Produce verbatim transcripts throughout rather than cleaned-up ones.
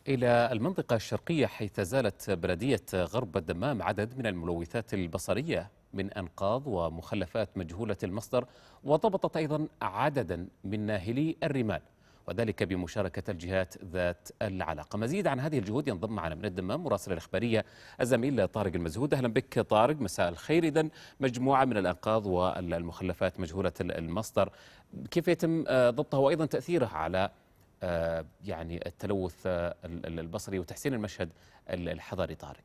إلى المنطقة الشرقية، حيث زالت بلدية غرب الدمام عدد من الملوثات البصرية من أنقاض ومخلفات مجهولة المصدر، وضبطت أيضا عددا من ناهلي الرمال، وذلك بمشاركة الجهات ذات العلاقة. مزيد عن هذه الجهود ينضم معنا من الدمام مراسل الإخبارية الزميل طارق المزهود. أهلا بك طارق، مساء الخير. إذن مجموعة من الأنقاض والمخلفات مجهولة المصدر، كيف يتم ضبطها وأيضا تأثيرها على يعني التلوث البصري وتحسين المشهد الحضري؟ طارق.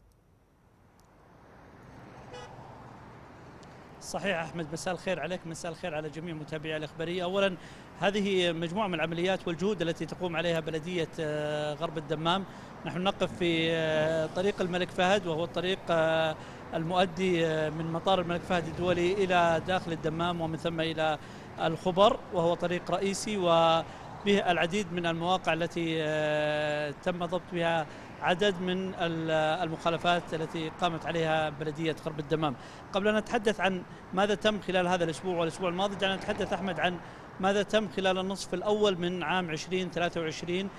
صحيح أحمد، مساء الخير عليك، مساء الخير على جميع متابعي الإخبارية. أولا هذه مجموعة من العمليات والجهود التي تقوم عليها بلدية غرب الدمام. نحن نقف في طريق الملك فهد، وهو الطريق المؤدي من مطار الملك فهد الدولي إلى داخل الدمام ومن ثم إلى الخبر، وهو طريق رئيسي و به العديد من المواقع التي تم ضبط بها عدد من المخالفات التي قامت عليها بلدية غرب الدمام. قبل أن نتحدث عن ماذا تم خلال هذا الأسبوع والأسبوع الماضي، دعنا نتحدث أحمد عن ماذا تم خلال النصف الأول من عام ألفين وثلاثة وعشرين.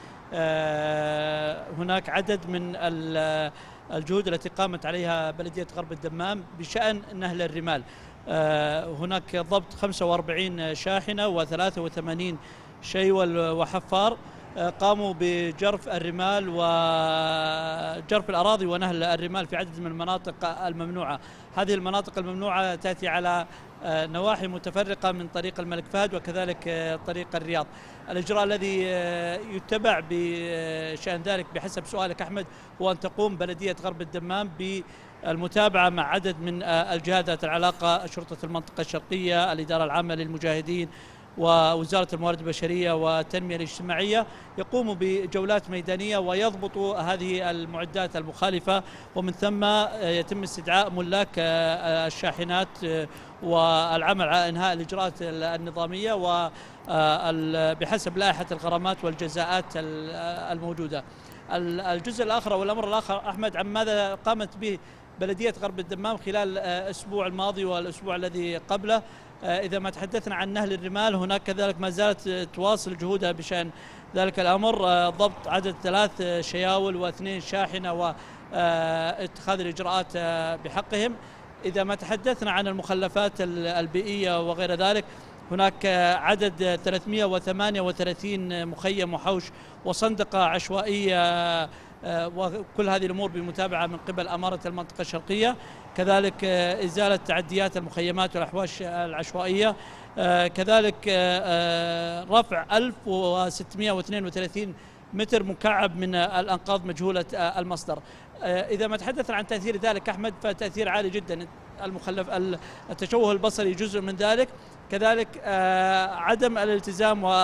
هناك عدد من الجهود التي قامت عليها بلدية غرب الدمام بشأن نهل الرمال. هناك ضبط خمسة وأربعين شاحنة وثلاثة وثمانين شيول وحفار قاموا بجرف الرمال وجرف الأراضي ونهل الرمال في عدد من المناطق الممنوعة. هذه المناطق الممنوعة تأتي على نواحي متفرقة من طريق الملك فهد وكذلك طريق الرياض. الإجراء الذي يتبع بشأن ذلك بحسب سؤالك أحمد هو أن تقوم بلدية غرب الدمام بالمتابعة مع عدد من الجهات ذات العلاقة، شرطة المنطقة الشرقية، الإدارة العامة للمجاهدين، ووزارة الموارد البشرية والتنمية الاجتماعية، يقوم بجولات ميدانية ويضبط هذه المعدات المخالفة، ومن ثم يتم استدعاء ملاك الشاحنات والعمل على إنهاء الإجراءات النظامية وبحسب لائحة الغرامات والجزاءات الموجودة. الجزء الآخر والأمر الآخر أحمد عن ماذا قامت به بلدية غرب الدمام خلال الأسبوع الماضي والأسبوع الذي قبله. إذا ما تحدثنا عن نهل الرمال، هناك كذلك ما زالت تواصل جهودها بشأن ذلك الأمر، ضبط عدد ثلاث شياول واثنين شاحنة واتخاذ الإجراءات بحقهم. إذا ما تحدثنا عن المخلفات البيئية وغير ذلك، هناك عدد ثلاثمئة وثمانية وثلاثين مخيم وحوش وصندقة عشوائية، وكل هذه الأمور بمتابعة من قبل أمارة المنطقة الشرقية. كذلك إزالة تعديات المخيمات والأحواش العشوائية، كذلك رفع ألف وستمئة واثنين وثلاثين متر مكعب من الأنقاض مجهولة المصدر. إذا ما تحدثنا عن تأثير ذلك أحمد، فتأثير عالي جدا. المخلف التشوه البصري جزء من ذلك، كذلك عدم الالتزام و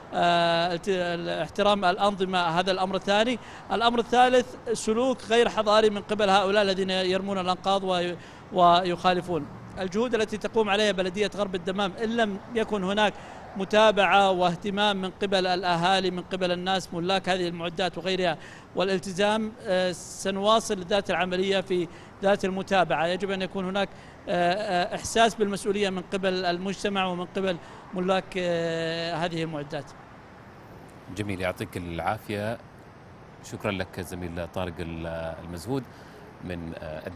احترام الأنظمة، هذا الأمر الثاني. الأمر الثالث سلوك غير حضاري من قبل هؤلاء الذين يرمون الأنقاض ويخالفون. الجهود التي تقوم عليها بلدية غرب الدمام، إن لم يكن هناك متابعة واهتمام من قبل الأهالي، من قبل الناس ملاك هذه المعدات وغيرها، والالتزام، سنواصل ذات العملية في ذات المتابعة. يجب أن يكون هناك إحساس بالمسؤولية من قبل المجتمع ومن قبل ملاك هذه المعدات. جميل، يعطيك العافية. شكرا لك زميل طارق المزهود من